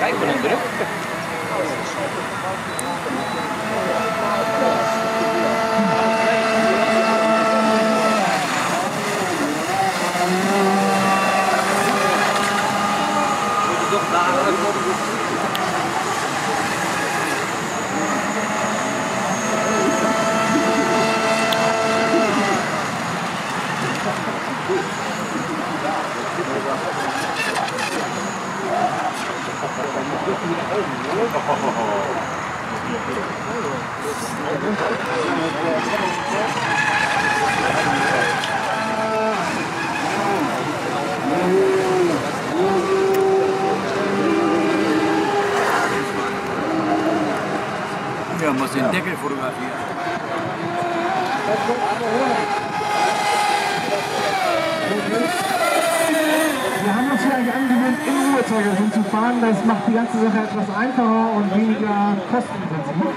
Ja, muss den Deckel fotografieren. Wir haben uns hier eigentlich angewöhnt, im Uhrzeigersinn zu fahren. Das macht die ganze Sache etwas einfacher und weniger kostenintensiv.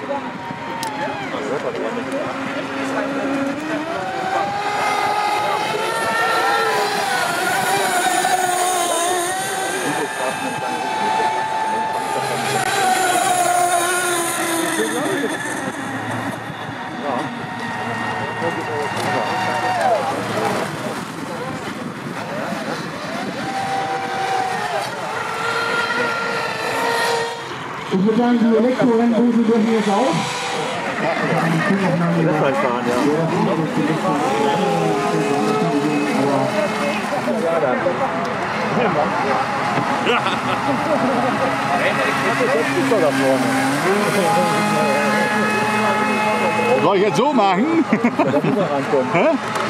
Ich würde sagen, die Elektrorennbusen dürfen jetzt auch. Das ist fahren, ja. Soll ich jetzt so machen? Hä?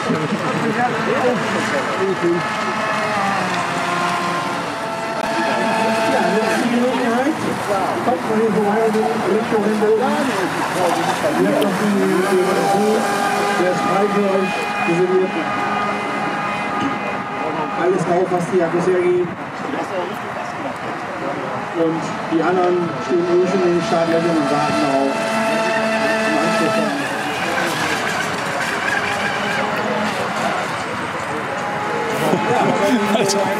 Kommt mal hier vorbei und Elektrorennbogen. Hier ist noch die der ist frei für euch reserviert. Alles drauf, was die Akkus hergeben. Und die anderen stehen nur schon in den Startlöchern und warten auf den Anschluss.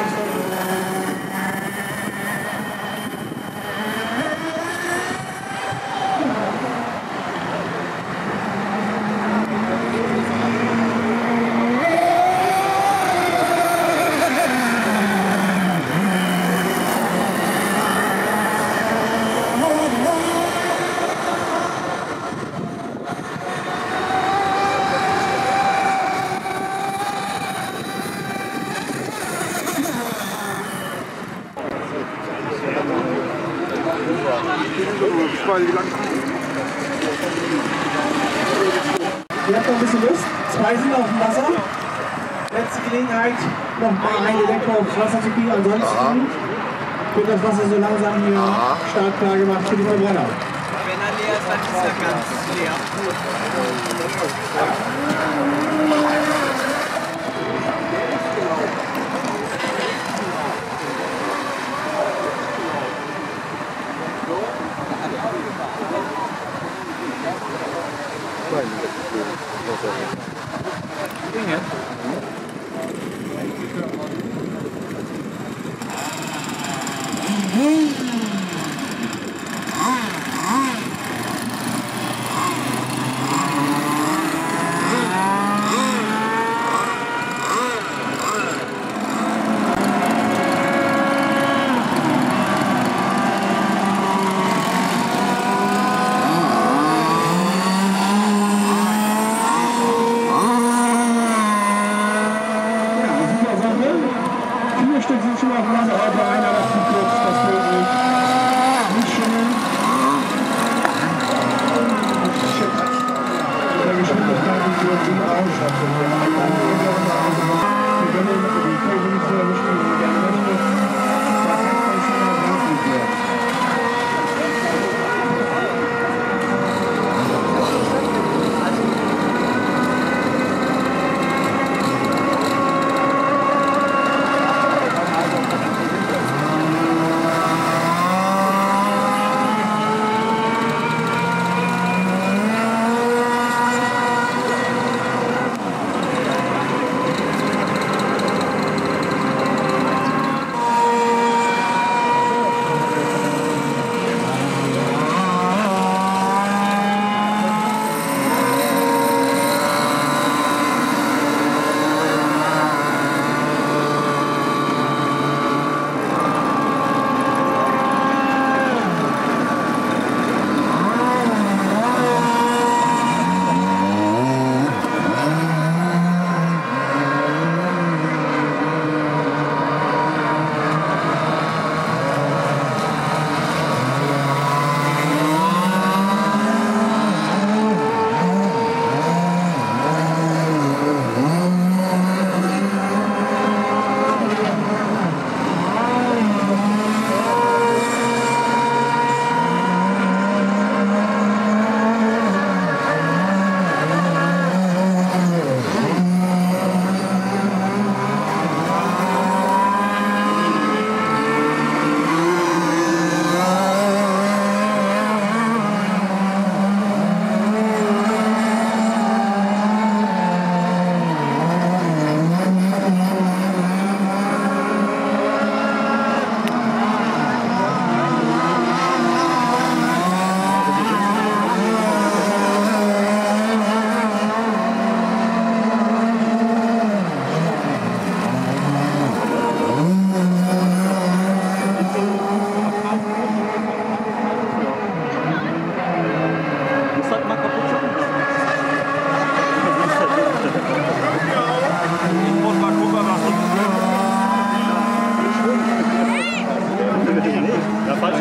Ihr habt noch ein bisschen Lust? Zwei sind auf dem Wasser. Letzte Gelegenheit, noch mal ein Elektro aufs Wasser zu kriegen. Ansonsten wird das Wasser so langsam hier startklar gemacht für die Verbrenner. Wenn er leer ist, dann ist er ganz leer.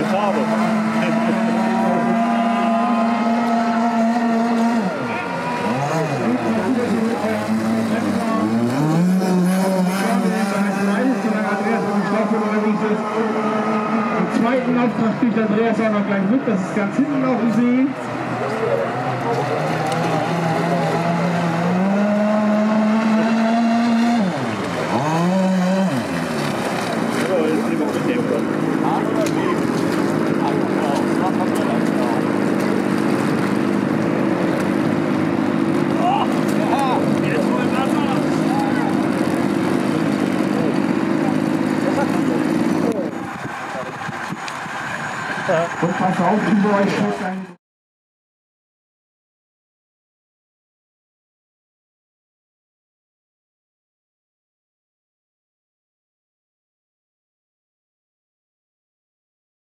Farbe. Im zweiten Auftrag spielt Andreas auch noch gleich mit, das ist ganz hinten auf dem See. Und pass auf, über euch steht ein